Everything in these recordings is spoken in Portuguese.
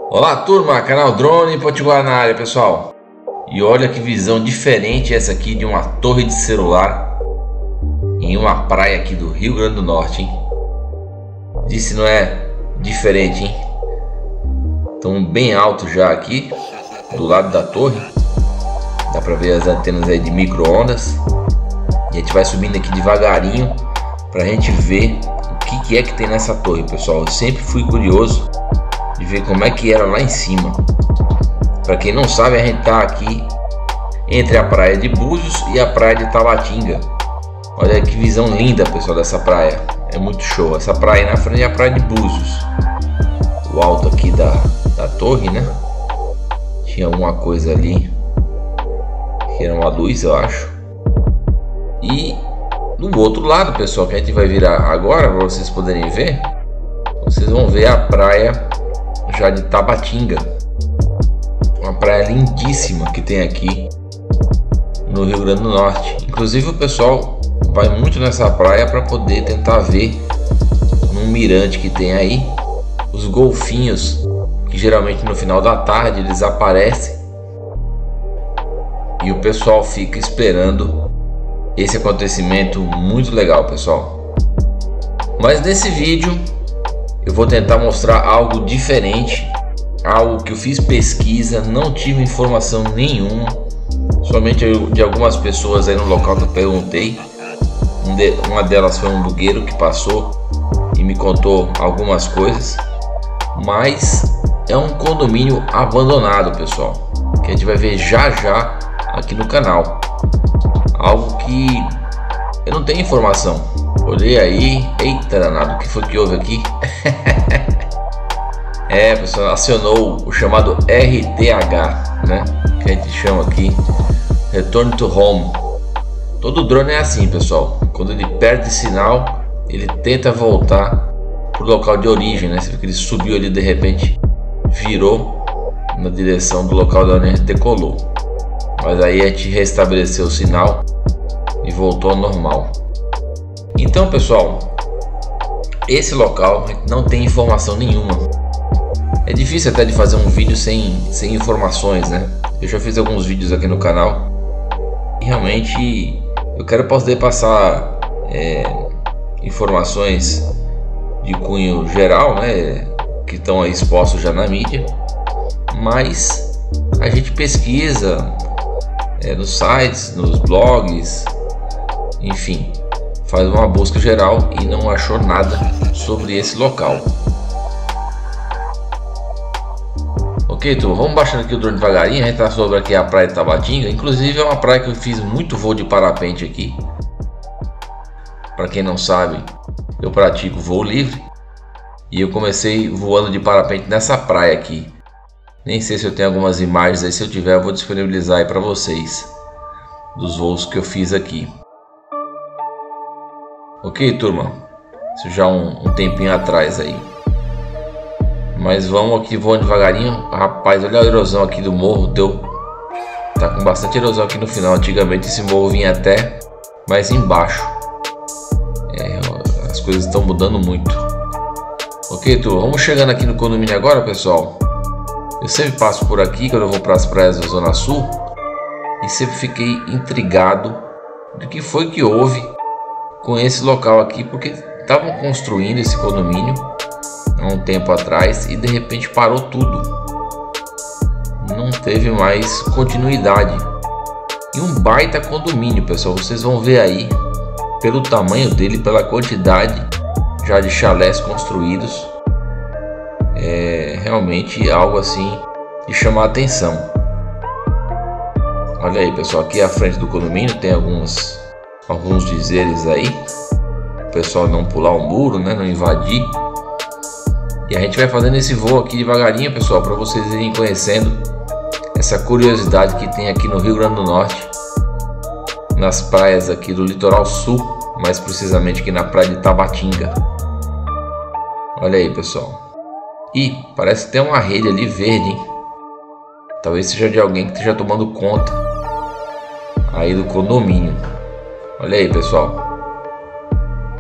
Olá turma, canal Drone Potiguar na área, pessoal. E olha que visão diferente essa aqui de uma torre de celular em uma praia aqui do Rio Grande do Norte, hein? Disse não é diferente, hein? Estão bem alto já aqui do lado da torre. Dá pra ver as antenas aí de micro-ondas. E a gente vai subindo aqui devagarinho pra gente ver o que é que tem nessa torre, pessoal. Eu sempre fui curioso de ver como é que era lá em cima. Para quem não sabe, a gente tá aqui entre a praia de Búzios e a praia de Tabatinga. Olha que visão linda, pessoal, dessa praia. É muito show. Essa praia aí na frente é a praia de Búzios. O alto aqui da torre, né? Tinha alguma coisa ali que era uma luz, eu acho. E no outro lado, pessoal, que a gente vai virar agora, para vocês poderem ver, vocês vão ver a praia já de Tabatinga, uma praia lindíssima que tem aqui no Rio Grande do Norte. Inclusive o pessoal vai muito nessa praia para poder tentar ver num mirante que tem aí os golfinhos, que geralmente no final da tarde eles aparecem e o pessoal fica esperando esse acontecimento muito legal, pessoal. Mas nesse vídeo eu vou tentar mostrar algo diferente, algo que eu fiz pesquisa, não tive informação nenhuma, somente de algumas pessoas aí no local que eu perguntei. Uma delas foi um bugueiro que passou e me contou algumas coisas, mas é um condomínio abandonado, pessoal, que a gente vai ver já já aqui no canal. Algo que eu não tenho informação. Olhei aí, eita danado, o que foi que houve aqui? Pessoal, acionou o chamado RTH, né? Que a gente chama aqui Return to Home. Todo drone é assim, pessoal. Quando ele perde sinal, ele tenta voltar pro local de origem, né? Você vê que ele subiu ali, de repente virou na direção do local de onde a gente decolou. Mas aí a gente restabeleceu o sinal e voltou ao normal. Então, pessoal, esse local não tem informação nenhuma. É difícil até de fazer um vídeo sem informações, né? Eu já fiz alguns vídeos aqui no canal e realmente eu quero poder passar informações de cunho geral, né? Que estão aí expostos já na mídia, mas a gente pesquisa nos sites, nos blogs, enfim, faz uma busca geral e não achou nada sobre esse local. Ok, turma, vamos baixando aqui o drone devagarinho. A gente tá sobre aqui a praia de Tabatinga. Inclusive é uma praia que eu fiz muito voo de parapente aqui. Para quem não sabe, eu pratico voo livre e eu comecei voando de parapente nessa praia aqui. Nem sei se eu tenho algumas imagens aí, se eu tiver eu vou disponibilizar aí para vocês dos voos que eu fiz aqui. Ok, turma, isso já um tempinho atrás aí. Mas vamos aqui voando devagarinho. Rapaz, olha a erosão aqui do morro. Tá com bastante erosão aqui no final. Antigamente esse morro vinha até mais embaixo. As coisas estão mudando muito. Ok, turma, vamos chegando aqui no condomínio agora, pessoal. Eu sempre passo por aqui quando eu vou para as praias da Zona Sul e sempre fiquei intrigado do que foi que houve com esse local aqui, porque estavam construindo esse condomínio há um tempo atrás e de repente parou tudo, não teve mais continuidade. E um baita condomínio, pessoal, vocês vão ver aí pelo tamanho dele, pela quantidade já de chalés construídos. É realmente algo assim de chamar a atenção. Olha aí, pessoal, aqui à frente do condomínio tem alguns dizeres aí, o pessoal não pular o muro, né, não invadir. E a gente vai fazendo esse voo aqui devagarinho, pessoal, para vocês irem conhecendo essa curiosidade que tem aqui no Rio Grande do Norte, nas praias aqui do litoral sul, mais precisamente aqui na praia de Tabatinga. Olha aí, pessoal. E parece que tem uma rede ali verde, hein? Talvez seja de alguém que esteja tomando conta aí do condomínio. Olha aí, pessoal.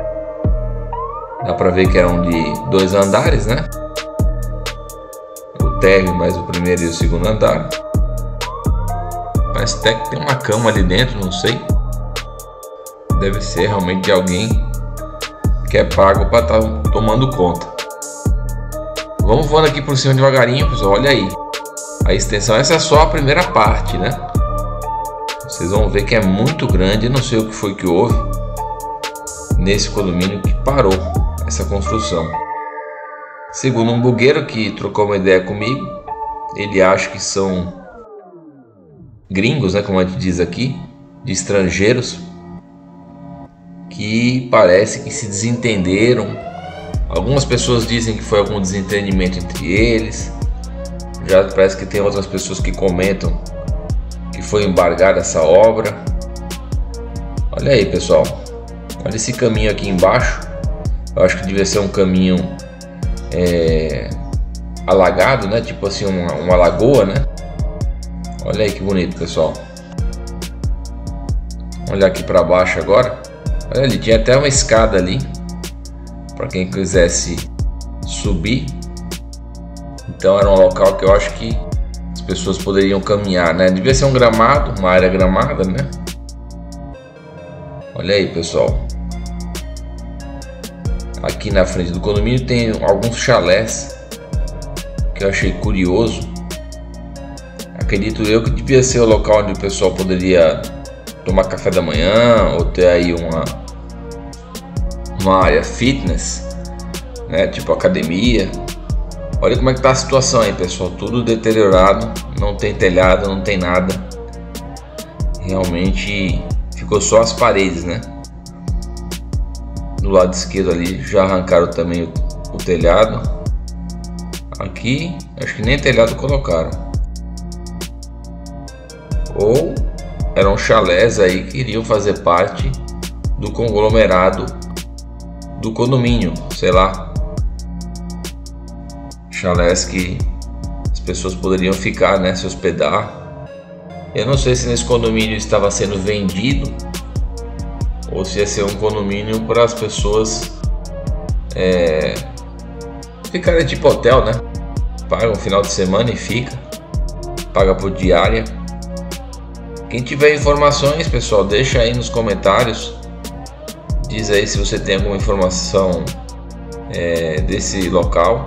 Dá pra ver que eram de 2 andares, né? térreo, mais o primeiro e o segundo andar. Parece até que tem uma cama ali dentro, não sei. Deve ser realmente de alguém que é pago para estar tomando conta. Vamos voando aqui por cima devagarinho, pessoal. Olha aí a extensão. Essa é só a primeira parte, né? Vocês vão ver que é muito grande. Eu não sei o que foi que houve nesse condomínio que parou essa construção. Segundo um bugueiro que trocou uma ideia comigo, ele acha que são gringos, né, como a gente diz aqui, de estrangeiros, que parece que se desentenderam. Algumas pessoas dizem que foi algum desentendimento entre eles. Já parece que tem outras pessoas que comentam que foi embargada essa obra. Olha aí, pessoal. Olha esse caminho aqui embaixo. Eu acho que devia ser um caminho alagado, né? Tipo assim, uma lagoa, né? Olha aí que bonito, pessoal. Olha aqui para baixo agora. Olha ali, tinha até uma escada ali para quem quisesse subir. Então era um local que eu acho que as pessoas poderiam caminhar, né? Devia ser um gramado, uma área gramada, né? Olha aí, pessoal. Aqui na frente do condomínio tem alguns chalés que eu achei curioso. Acredito eu que devia ser o local onde o pessoal poderia tomar café da manhã ou ter aí uma área fitness, né? Tipo academia. Olha como é que tá a situação aí, pessoal. Tudo deteriorado, não tem telhado, não tem nada. Realmente ficou só as paredes, né? Do lado esquerdo ali já arrancaram também o telhado. Aqui acho que nem telhado colocaram. Ou eram chalés aí que iriam fazer parte do conglomerado do condomínio, sei lá. Chalés que as pessoas poderiam ficar, né, se hospedar. Eu não sei se nesse condomínio estava sendo vendido ou se ia ser um condomínio para as pessoas ficarem tipo hotel, né? Paga um final de semana e fica, paga por diária. Quem tiver informações, pessoal, deixa aí nos comentários. Diz aí se você tem alguma informação desse local,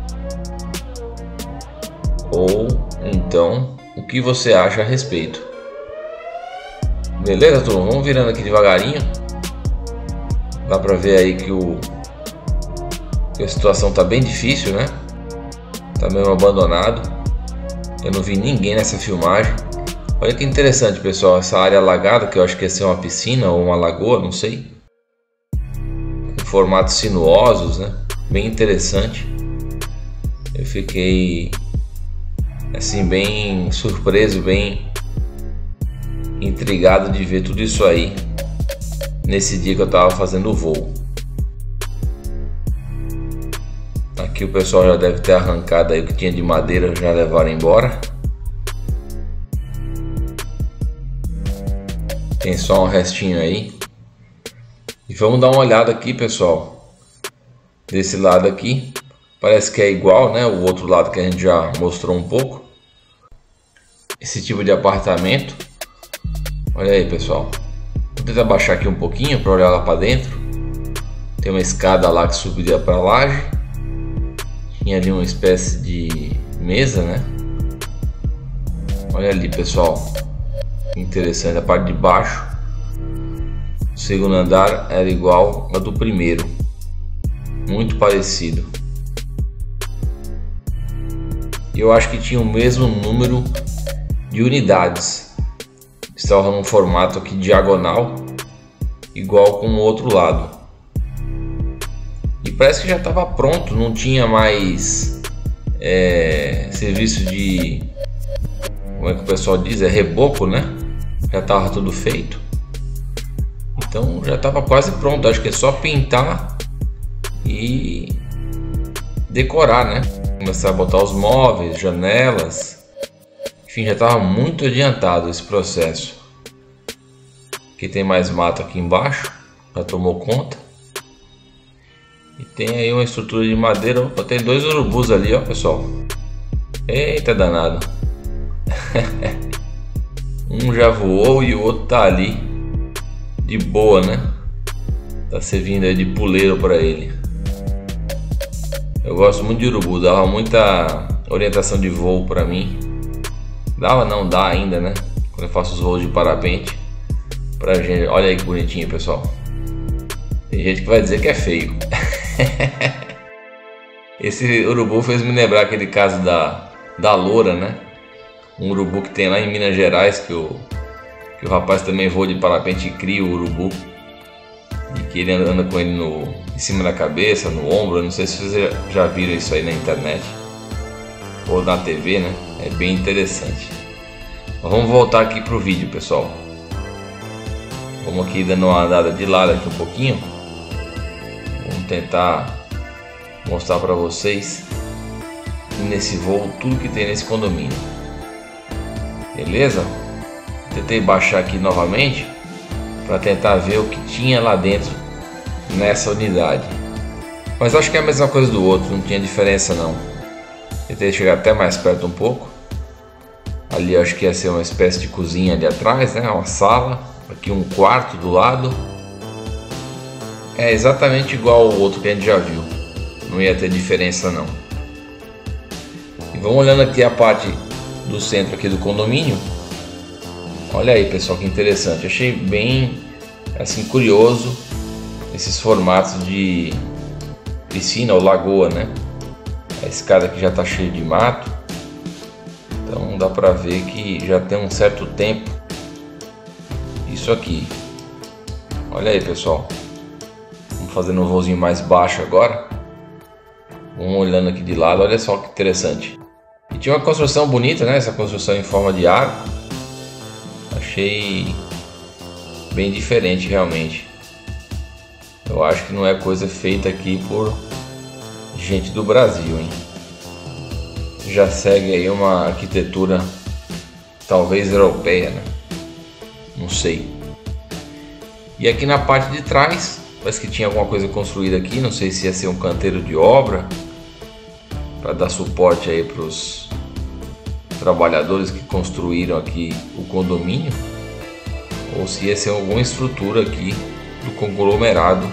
ou então o que você acha a respeito. Beleza, turma? Vamos virando aqui devagarinho. Dá pra ver aí que a situação tá bem difícil, né? Tá meio abandonado. Eu não vi ninguém nessa filmagem. Olha que interessante, pessoal, essa área alagada, que eu acho que ia ser uma piscina ou uma lagoa, não sei. Em formatos sinuosos, né? Bem interessante. Eu fiquei assim bem surpreso, bem intrigado de ver tudo isso aí nesse dia que eu tava fazendo o voo. Aqui o pessoal já deve ter arrancado aí o que tinha de madeira, já levaram embora. Tem só um restinho aí. E vamos dar uma olhada aqui, pessoal. Desse lado aqui parece que é igual, né? O outro lado que a gente já mostrou um pouco. Esse tipo de apartamento. Olha aí, pessoal. Vou tentar baixar aqui um pouquinho para olhar lá para dentro. Tem uma escada lá que subia para a laje. Tinha ali uma espécie de mesa, né? Olha ali, pessoal. Interessante a parte de baixo. O segundo andar era igual ao do primeiro. Muito parecido. E eu acho que tinha o mesmo número de unidades. Estava num formato aqui diagonal, igual com o outro lado. E parece que já estava pronto, não tinha mais serviço de, como é que o pessoal diz, reboco, né? Já estava tudo feito. Então já estava quase pronto, acho que é só pintar e decorar, né? Começar a botar os móveis, janelas. Enfim, já estava muito adiantado esse processo. Aqui tem mais mato aqui embaixo, já tomou conta. E tem aí uma estrutura de madeira. Opa, tem dois urubus ali, ó, pessoal. Eita danado. Um já voou e o outro tá ali de boa, né? Tá servindo aí de puleiro para ele. Eu gosto muito de urubu, dava muita orientação de voo para mim. Dava, não dá ainda, né? Quando eu faço os voos de parapente pra gente. Olha aí que bonitinho, pessoal. Tem gente que vai dizer que é feio. Esse urubu fez me lembrar aquele caso da loura, né? Um urubu que tem lá em Minas Gerais, que o rapaz também voa de parapente e cria o urubu. E que ele anda com ele em cima da cabeça, no ombro. Eu não sei se vocês já viram isso aí na internet ou na TV, né? É bem interessante. Mas vamos voltar aqui pro vídeo, pessoal. Vamos aqui dando uma andada de lado aqui um pouquinho. Vamos tentar mostrar para vocês nesse voo tudo que tem nesse condomínio. Beleza? Tentei baixar aqui novamente para tentar ver o que tinha lá dentro nessa unidade. Mas acho que é a mesma coisa do outro, não tinha diferença não. Tentei chegar até mais perto um pouco. Ali acho que ia ser uma espécie de cozinha ali atrás, né? Uma sala. Aqui um quarto do lado. É exatamente igual ao outro que a gente já viu. Não ia ter diferença não. E vamos olhando aqui a parte do centro aqui do condomínio. Olha aí, pessoal, que interessante. Achei bem assim curioso esses formatos de piscina ou lagoa, né? A escada aqui já está cheia de mato. Então dá para ver que já tem um certo tempo isso aqui. Olha aí, pessoal. Vamos fazendo um voozinho mais baixo agora. Vamos olhando aqui de lado. Olha só que interessante. E tinha uma construção bonita, né? Essa construção em forma de arco. Achei bem diferente realmente. Eu acho que não é coisa feita aqui por gente do Brasil, hein? Já segue aí uma arquitetura talvez europeia, né? Não sei. E aqui na parte de trás parece que tinha alguma coisa construída aqui. Não sei se ia ser um canteiro de obra para dar suporte aí para os trabalhadores que construíram aqui o condomínio, ou se ia ser alguma estrutura aqui do conglomerado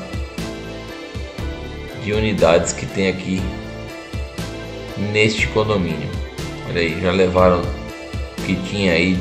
de unidades que tem aqui neste condomínio. Olha aí, já levaram o que tinha aí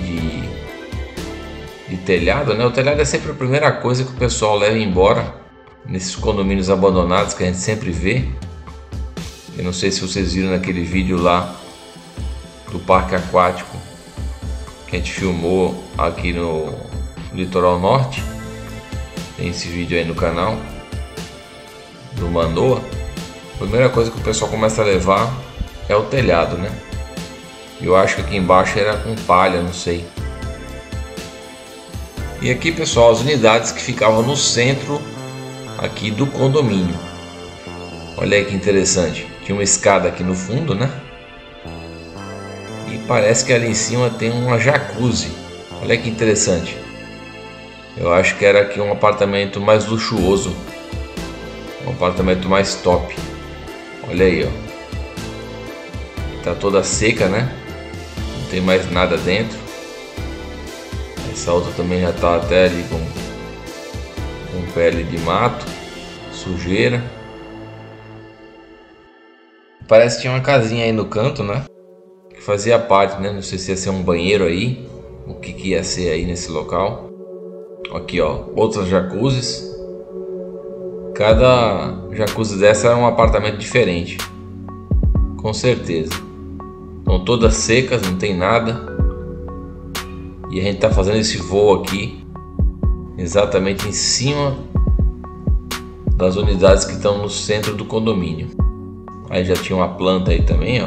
de telhado, né? O telhado é sempre a primeira coisa que o pessoal leva embora nesses condomínios abandonados que a gente sempre vê. Eu não sei se vocês viram naquele vídeo lá do parque aquático que a gente filmou aqui no litoral norte. Tem esse vídeo aí no canal do Manoa. A primeira coisa que o pessoal começa a levar é o telhado, né? Eu acho que aqui embaixo era com palha, não sei. E aqui, pessoal, as unidades que ficavam no centro aqui do condomínio. Olha aí que interessante. Tinha uma escada aqui no fundo, né? E parece que ali em cima tem uma jacuzzi. Olha que interessante. Eu acho que era aqui um apartamento mais luxuoso. Um apartamento mais top. Olha aí, ó. Tá toda seca, né? Não tem mais nada dentro. Essa outra também já tá até ali com pele de mato, sujeira. Parece que tinha uma casinha aí no canto, né? Que fazia parte, né? Não sei se ia ser um banheiro aí. O que ia ser aí nesse local. Aqui, ó, outras jacuzzis. Cada jacuzzi dessa era um apartamento diferente. Com certeza. Estão todas secas, não tem nada. E a gente tá fazendo esse voo aqui exatamente em cima das unidades que estão no centro do condomínio. Aí já tinha uma planta aí também, ó.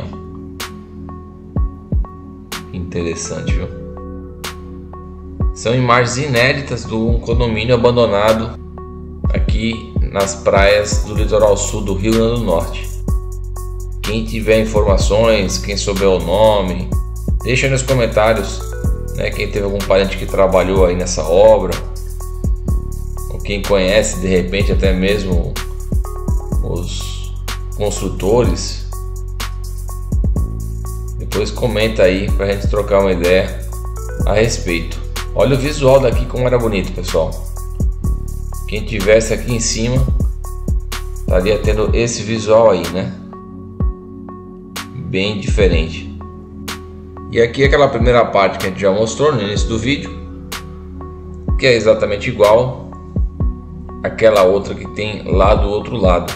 Interessante, viu? São imagens inéditas de um condomínio abandonado aqui nas praias do litoral sul do Rio Grande do Norte. Quem tiver informações, quem souber o nome, deixa aí nos comentários, né? Quem teve algum parente que trabalhou aí nessa obra, ou quem conhece de repente até mesmo os construtores. Depois comenta aí pra gente trocar uma ideia a respeito. Olha o visual daqui como era bonito, pessoal. Quem tivesse aqui em cima estaria tendo esse visual aí, né? Bem diferente. E aqui aquela primeira parte que a gente já mostrou no início do vídeo, que é exatamente igual àquela outra que tem lá do outro lado.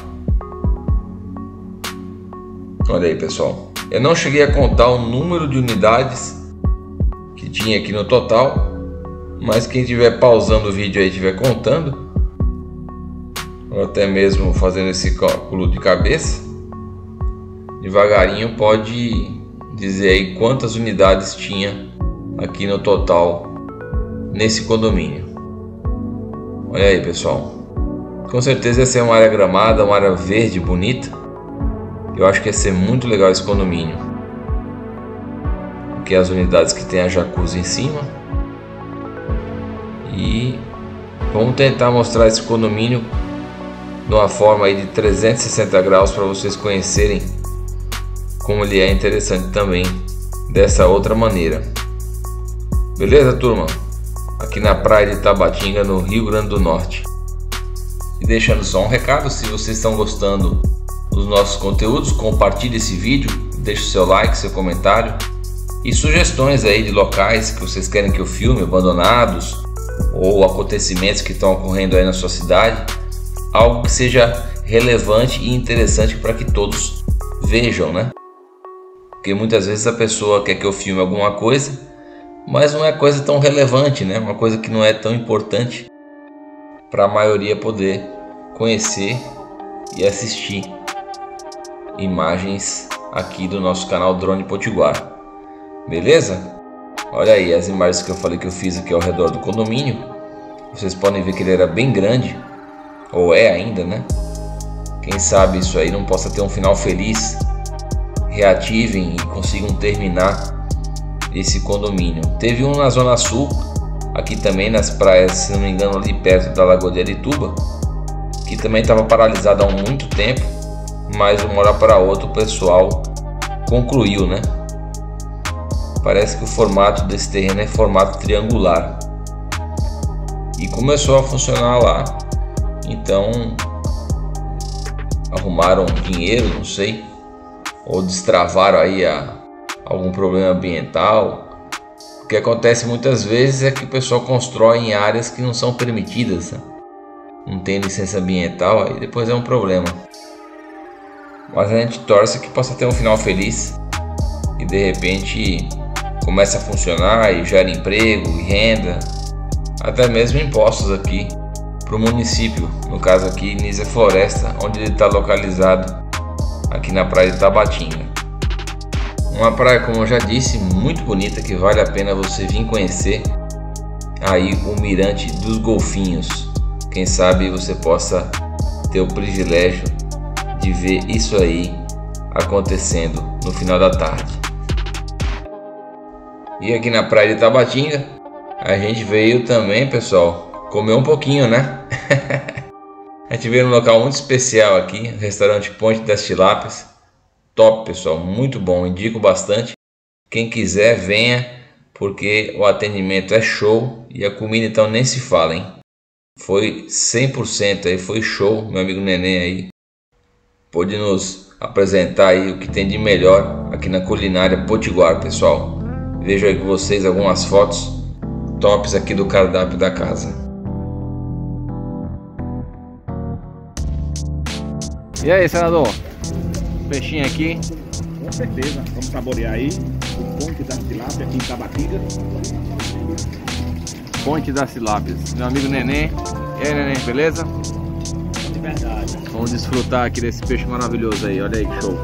Olha aí, pessoal. Eu não cheguei a contar o número de unidades que tinha aqui no total, mas quem estiver pausando o vídeo aí, estiver contando, ou até mesmo fazendo esse cálculo de cabeça, devagarinho pode dizer aí quantas unidades tinha aqui no total nesse condomínio. Olha aí, pessoal. Com certeza essa é uma área gramada, uma área verde bonita. Eu acho que ia ser muito legal esse condomínio, porque as unidades que tem a jacuzzi em cima. E vamos tentar mostrar esse condomínio de uma forma aí de 360 graus para vocês conhecerem como ele é interessante também dessa outra maneira. Beleza, turma? Aqui na praia de Tabatinga, no Rio Grande do Norte. E deixando só um recado: se vocês estão gostando dos nossos conteúdos, compartilhe esse vídeo, deixe o seu like, seu comentário e sugestões aí de locais que vocês querem que eu filme, abandonados, ou acontecimentos que estão ocorrendo aí na sua cidade, algo que seja relevante e interessante para que todos vejam, né? Porque muitas vezes a pessoa quer que eu filme alguma coisa, mas não é coisa tão relevante, né? Uma coisa que não é tão importante para a maioria poder conhecer e assistir imagens aqui do nosso canal Drone Potiguar. Beleza? Olha aí as imagens que eu falei que eu fiz aqui ao redor do condomínio. Vocês podem ver que ele era bem grande, ou é ainda, né? Quem sabe isso aí não possa ter um final feliz. Reativem e consigam terminar esse condomínio. Teve um na Zona Sul, aqui também nas praias, se não me engano, ali perto da Lagoa de Arituba, que também estava paralisado há muito tempo, mas de uma hora para outra o pessoal concluiu, né? Parece que o formato desse terreno é formato triangular e começou a funcionar lá. Então arrumaram dinheiro, não sei, ou destravaram aí algum problema ambiental. O que acontece muitas vezes é que o pessoal constrói em áreas que não são permitidas, né? Não tem licença ambiental, aí depois é um problema. Mas a gente torce que possa ter um final feliz e de repente comece a funcionar e gere emprego e renda, até mesmo impostos aqui para o município, no caso aqui Nísia Floresta, onde ele está localizado aqui na praia de Tabatinga. Uma praia, como eu já disse, muito bonita, que vale a pena você vir conhecer. Aí o Mirante dos Golfinhos, quem sabe você possa ter o privilégio de ver isso aí acontecendo no final da tarde. E aqui na praia de Tabatinga a gente veio também, pessoal, comer um pouquinho, né? A gente veio num local muito especial aqui, restaurante Ponte das Tilápias. Top, pessoal, muito bom, indico bastante. Quem quiser, venha, porque o atendimento é show e a comida então nem se fala, hein? Foi 100% aí, foi show. Meu amigo Neném aí pôde nos apresentar aí o que tem de melhor aqui na culinária potiguar, pessoal. Vejo aí com vocês algumas fotos tops aqui do cardápio da casa. E aí, senador? Peixinho aqui. Com certeza, vamos saborear aí o Ponte das Tilápias aqui em Tabatinga. Ponte das Tilápias, meu amigo Neném. E aí, Neném, beleza? De verdade. Vamos desfrutar aqui desse peixe maravilhoso aí, olha aí que show.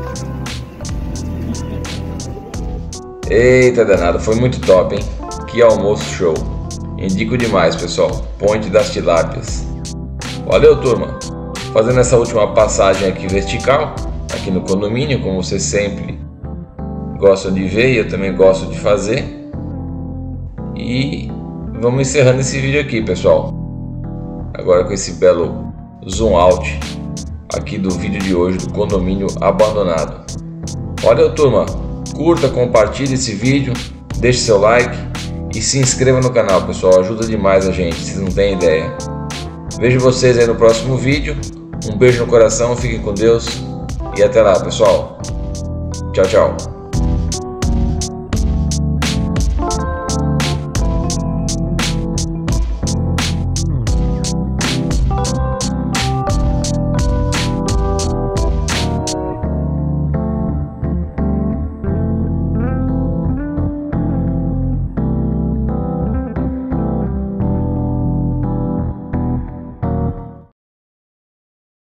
Eita danado, foi muito top, hein? Que almoço show. Indico demais, pessoal. Ponte das Tilápias. Valeu, turma. Fazendo essa última passagem aqui vertical, aqui no condomínio, como vocês sempre gostam de ver e eu também gosto de fazer. E vamos encerrando esse vídeo aqui, pessoal. Agora com esse belo zoom out aqui do vídeo de hoje do condomínio abandonado. Valeu, turma. Curta, compartilhe esse vídeo, deixe seu like e se inscreva no canal, pessoal. Ajuda demais a gente, vocês não têm ideia. Vejo vocês aí no próximo vídeo. Um beijo no coração, fiquem com Deus e até lá, pessoal. Tchau, tchau.